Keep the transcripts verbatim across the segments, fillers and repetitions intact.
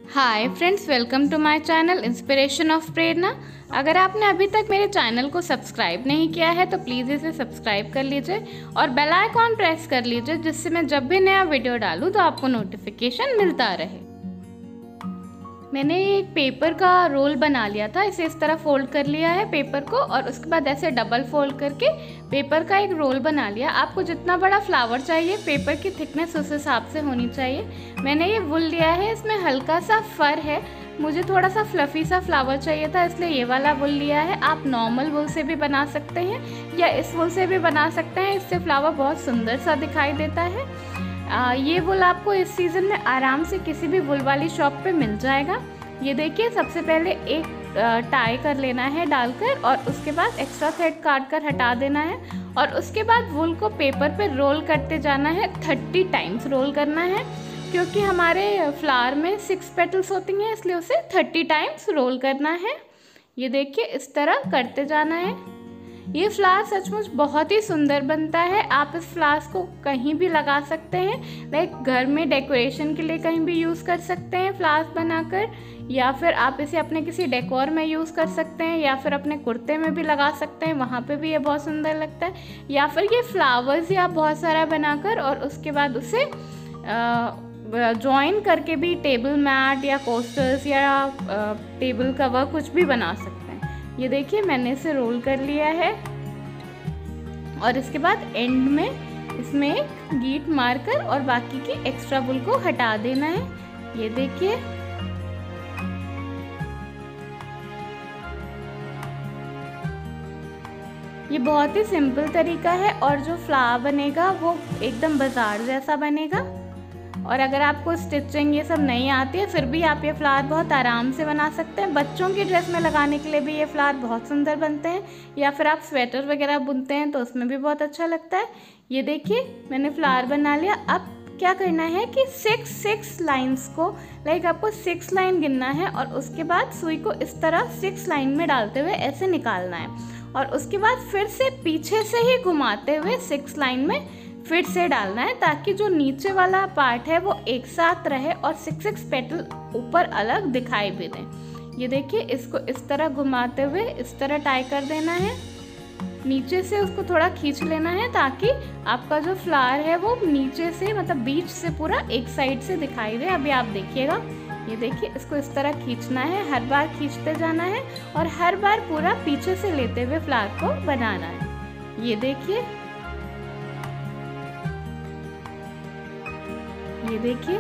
Hi friends, welcome to my channel inspiration of Prerna. अगर आपने अभी तक मेरे चैनल को सब्सक्राइब नहीं किया है तो प्लीज़ इसे सब्सक्राइब कर लीजिए और बेल आइकॉन प्रेस कर लीजिए, जिससे मैं जब भी नया वीडियो डालूँ तो आपको नोटिफिकेशन मिलता रहे। मैंने एक पेपर का रोल बना लिया था। इसे इस तरह फोल्ड कर लिया है पेपर को, और उसके बाद ऐसे डबल फोल्ड करके पेपर का एक रोल बना लिया। आपको जितना बड़ा फ्लावर चाहिए, पेपर की थिकनेस उस हिसाब से होनी चाहिए। मैंने ये वुल लिया है, इसमें हल्का सा फर है। मुझे थोड़ा सा फ्लफ़ी सा फ्लावर चाहिए था, इसलिए ये वाला वुल लिया है। आप नॉर्मल वुल से भी बना सकते हैं या इस वुल से भी बना सकते हैं। इससे फ्लावर बहुत सुंदर सा दिखाई देता है। आ, ये वुल आपको इस सीज़न में आराम से किसी भी वुल वाली शॉप पे मिल जाएगा। ये देखिए, सबसे पहले एक टाई कर लेना है डालकर, और उसके बाद एक्स्ट्रा थ्रेड काट कर हटा देना है, और उसके बाद वुल को पेपर पे रोल करते जाना है। थर्टी टाइम्स रोल करना है, क्योंकि हमारे फ्लावर में सिक्स पेटल्स होती हैं, इसलिए उसे थर्टी टाइम्स रोल करना है। ये देखिए, इस तरह करते जाना है। ये फ्लावर सचमुच बहुत ही सुंदर बनता है। आप इस फ्लावर्स को कहीं भी लगा सकते हैं, लाइक घर में डेकोरेशन के लिए कहीं भी यूज़ कर सकते हैं फ्लावर्स बनाकर, या फिर आप इसे अपने किसी डेकोर में यूज़ कर सकते हैं, या फिर अपने कुर्ते में भी लगा सकते हैं, वहाँ पे भी ये बहुत सुंदर लगता है। या फिर ये फ्लावर्स ही आप बहुत सारा बनाकर और उसके बाद उसे जॉइन करके भी टेबल मैट या कोस्टर्स या आ, टेबल कवर कुछ भी बना सकते हैं। ये देखिए, मैंने इसे रोल कर लिया है, और इसके बाद एंड में इसमें एक गीट मारकर और बाकी की एक्स्ट्रा वुल को हटा देना है। ये देखिए, ये बहुत ही सिंपल तरीका है, और जो फ्लावर बनेगा वो एकदम बाजार जैसा बनेगा। और अगर आपको स्टिचिंग ये सब नहीं आती है, फिर भी आप ये फ्लावर बहुत आराम से बना सकते हैं। बच्चों की ड्रेस में लगाने के लिए भी ये फ्लावर बहुत सुंदर बनते हैं, या फिर आप स्वेटर वगैरह बुनते हैं तो उसमें भी बहुत अच्छा लगता है। ये देखिए, मैंने फ्लावर बना लिया। अब क्या करना है कि सिक्स सिक्स लाइन्स को, लाइक आपको सिक्स लाइन गिनना है, और उसके बाद सुई को इस तरह सिक्स लाइन में डालते हुए ऐसे निकालना है, और उसके बाद फिर से पीछे से ही घुमाते हुए सिक्स लाइन में फिर से डालना है, ताकि जो नीचे वाला पार्ट है वो एक साथ रहे और सिक्स सिक्स पेटल ऊपर अलग दिखाई भी दें। ये देखिए, इसको इस तरह घुमाते हुए इस तरह टाई कर देना है। नीचे से उसको थोड़ा खींच लेना है, ताकि आपका जो फ्लावर है वो नीचे से, मतलब बीच से पूरा एक साइड से दिखाई दे। अभी आप देखिएगा, ये देखिए, इसको इस तरह खींचना है, हर बार खींचते जाना है, और हर बार पूरा पीछे से लेते हुए फ्लावर को बनाना है। ये देखिए, ये देखिए,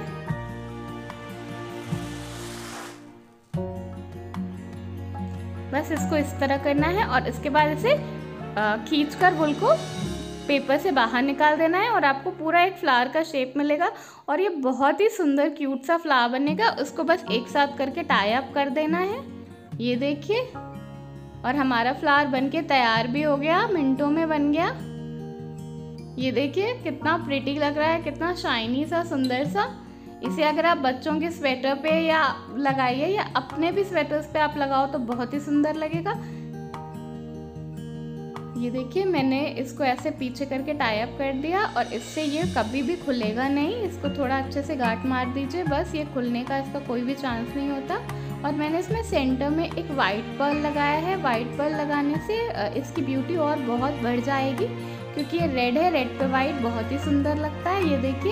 बस इसको इस तरह करना है, और इसके बाद इसे खींचकर वुल को पेपर से बाहर निकाल देना है, और आपको पूरा एक फ्लावर का शेप मिलेगा, और ये बहुत ही सुंदर क्यूट सा फ्लावर बनेगा। उसको बस एक साथ करके टाई अप कर देना है। ये देखिए, और हमारा फ्लावर बनके तैयार भी हो गया, मिनटों में बन गया। ये देखिए, कितना प्रिटी लग रहा है, कितना शाइनी सा, सुंदर सा। इसे अगर आप बच्चों के स्वेटर पे या लगाइए, या अपने भी स्वेटर्स पे आप लगाओ तो बहुत ही सुंदर लगेगा। ये देखिए, मैंने इसको ऐसे पीछे करके टाई अप कर दिया, और इससे ये कभी भी खुलेगा नहीं। इसको थोड़ा अच्छे से गांठ मार दीजिए, बस। ये खुलने का इसका कोई भी चांस नहीं होता। और मैंने इसमें सेंटर में एक वाइट पर्ल लगाया है। वाइट पर्ल लगाने से इसकी ब्यूटी और बहुत बढ़ जाएगी, क्योंकि ये रेड है, रेड पे वाइट बहुत ही सुंदर लगता है। ये देखिए,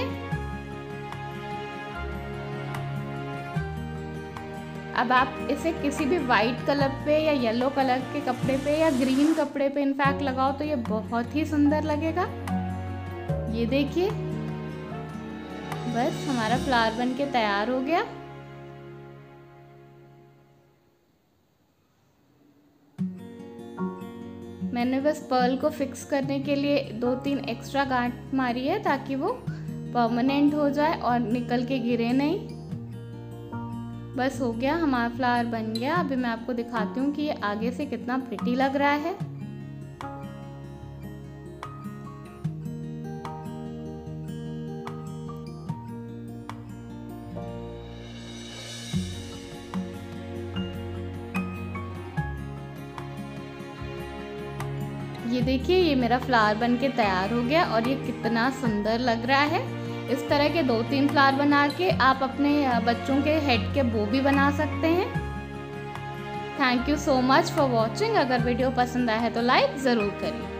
अब आप इसे किसी भी वाइट कलर पे या येलो कलर के कपड़े पे या ग्रीन कपड़े पे इनफैक्ट लगाओ तो ये बहुत ही सुंदर लगेगा। ये देखिए, बस हमारा फ्लावर बनके तैयार हो गया। मैंने बस पर्ल को फिक्स करने के लिए दो तीन एक्स्ट्रा गांठ मारी है, ताकि वो परमानेंट हो जाए और निकल के गिरे नहीं। बस हो गया, हमारा फ्लावर बन गया। अभी मैं आपको दिखाती हूँ कि ये आगे से कितना प्रिटी लग रहा है। ये देखिए, ये मेरा फ्लावर बनके तैयार हो गया, और ये कितना सुंदर लग रहा है। इस तरह के दो तीन फ्लावर बना के आप अपने बच्चों के हेड के बो भी बना सकते हैं। Thank you so much for watching. अगर वीडियो पसंद आया है तो लाइक ज़रूर करिए।